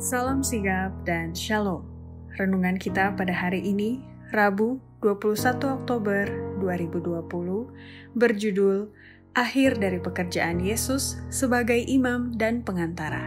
Salam sigap dan shalom. Renungan kita pada hari ini, Rabu 21 Oktober 2020, berjudul Akhir dari Pekerjaan Yesus sebagai Imam dan Pengantara.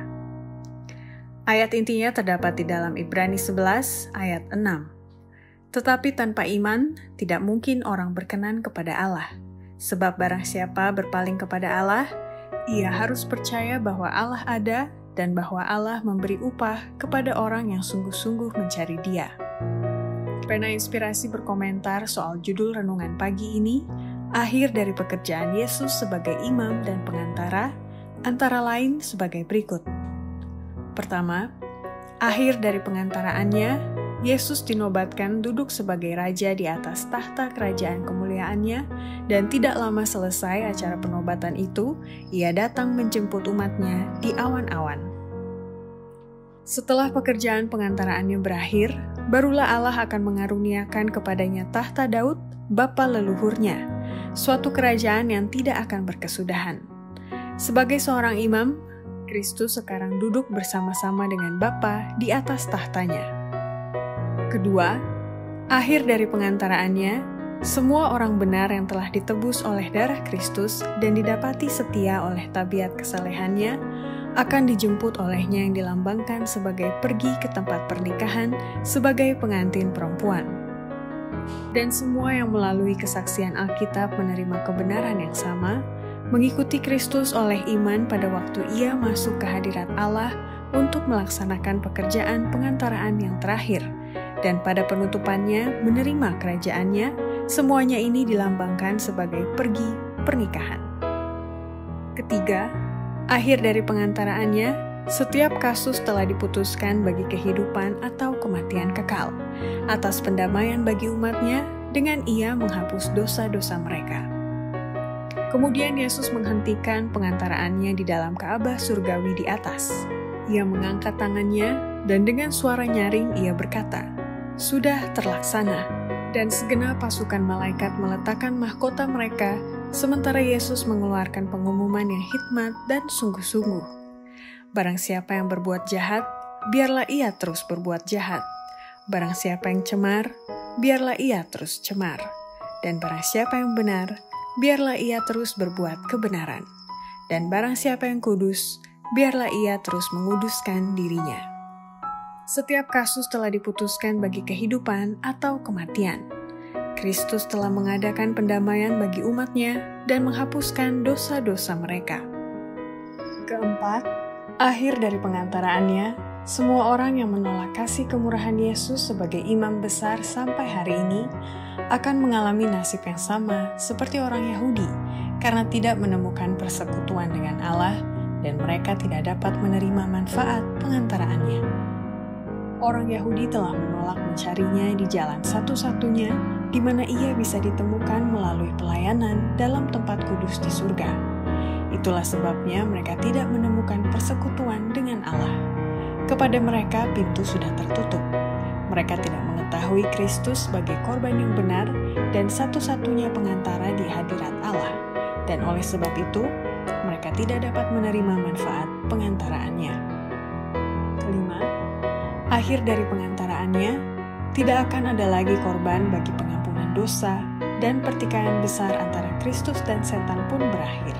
Ayat intinya terdapat di dalam Ibrani 11 ayat 6. Tetapi tanpa iman, tidak mungkin orang berkenan kepada Allah. Sebab barang siapa berpaling kepada Allah, ia harus percaya bahwa Allah ada dan bahwa Allah memberi upah kepada orang yang sungguh-sungguh mencari Dia. Pena Inspirasi berkomentar soal judul renungan pagi ini, akhir dari pekerjaan Yesus sebagai imam dan pengantara, antara lain sebagai berikut. Pertama, akhir dari pengantaraannya, Yesus dinobatkan duduk sebagai raja di atas tahta kerajaan kemuliaannya, dan tidak lama selesai acara penobatan itu, ia datang menjemput umatnya di awan-awan. Setelah pekerjaan pengantaraannya berakhir, barulah Allah akan mengaruniakan kepadanya tahta Daud, bapa leluhurnya, suatu kerajaan yang tidak akan berkesudahan. Sebagai seorang imam, Kristus sekarang duduk bersama-sama dengan Bapa di atas tahtanya. Kedua, akhir dari pengantaraannya, semua orang benar yang telah ditebus oleh darah Kristus dan didapati setia oleh tabiat kesalehannya akan dijemput olehnya yang dilambangkan sebagai pergi ke tempat pernikahan sebagai pengantin perempuan. Dan semua yang melalui kesaksian Alkitab menerima kebenaran yang sama, mengikuti Kristus oleh iman pada waktu ia masuk ke hadirat Allah untuk melaksanakan pekerjaan pengantaraan yang terakhir, dan pada penutupannya menerima kerajaannya. Semuanya ini dilambangkan sebagai pergi pernikahan. Ketiga, akhir dari pengantaraannya, setiap kasus telah diputuskan bagi kehidupan atau kematian kekal, atas pendamaian bagi umatnya dengan ia menghapus dosa-dosa mereka. Kemudian Yesus menghentikan pengantaraannya di dalam Ka'bah surgawi di atas. Ia mengangkat tangannya dan dengan suara nyaring ia berkata, "Sudah terlaksana." Dan segenap pasukan malaikat meletakkan mahkota mereka, sementara Yesus mengeluarkan pengumuman yang hikmat dan sungguh-sungguh. Barang siapa yang berbuat jahat, biarlah ia terus berbuat jahat. Barang siapa yang cemar, biarlah ia terus cemar. Dan barang siapa yang benar, biarlah ia terus berbuat kebenaran. Dan barang siapa yang kudus, biarlah ia terus menguduskan dirinya. Setiap kasus telah diputuskan bagi kehidupan atau kematian. Kristus telah mengadakan pendamaian bagi umatnya dan menghapuskan dosa-dosa mereka. Keempat, akhir dari pengantaraannya, semua orang yang menolak kasih kemurahan Yesus sebagai imam besar sampai hari ini akan mengalami nasib yang sama seperti orang Yahudi karena tidak menemukan persekutuan dengan Allah dan mereka tidak dapat menerima manfaat pengantaraannya. Orang Yahudi telah menolak mencarinya di jalan satu-satunya di mana ia bisa ditemukan melalui pelayanan dalam tempat kudus di surga. Itulah sebabnya mereka tidak menemukan persekutuan dengan Allah. Kepada mereka pintu sudah tertutup. Mereka tidak mengetahui Kristus sebagai korban yang benar dan satu-satunya pengantara di hadirat Allah. Dan oleh sebab itu, mereka tidak dapat menerima manfaat pengantaraannya. Kelima, akhir dari pengantaraannya, tidak akan ada lagi korban bagi pengampunan dosa, dan pertikaian besar antara Kristus dan setan pun berakhir.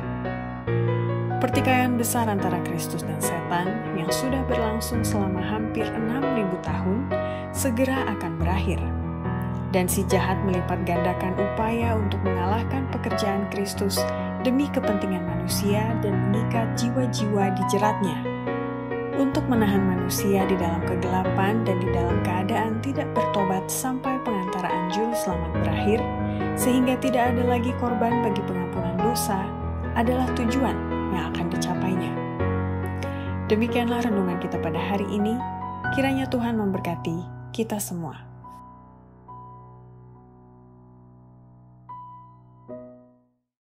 Pertikaian besar antara Kristus dan setan yang sudah berlangsung selama hampir 6.000 tahun, segera akan berakhir. Dan si jahat melipat gandakan upaya untuk mengalahkan pekerjaan Kristus demi kepentingan manusia dan mengikat jiwa-jiwa di jeratnya. Untuk menahan manusia di dalam kegelapan dan di dalam keadaan tidak bertobat sampai pengantaraan juru selamat berakhir, sehingga tidak ada lagi korban bagi pengampunan dosa, adalah tujuan yang akan dicapainya. Demikianlah renungan kita pada hari ini. Kiranya Tuhan memberkati kita semua.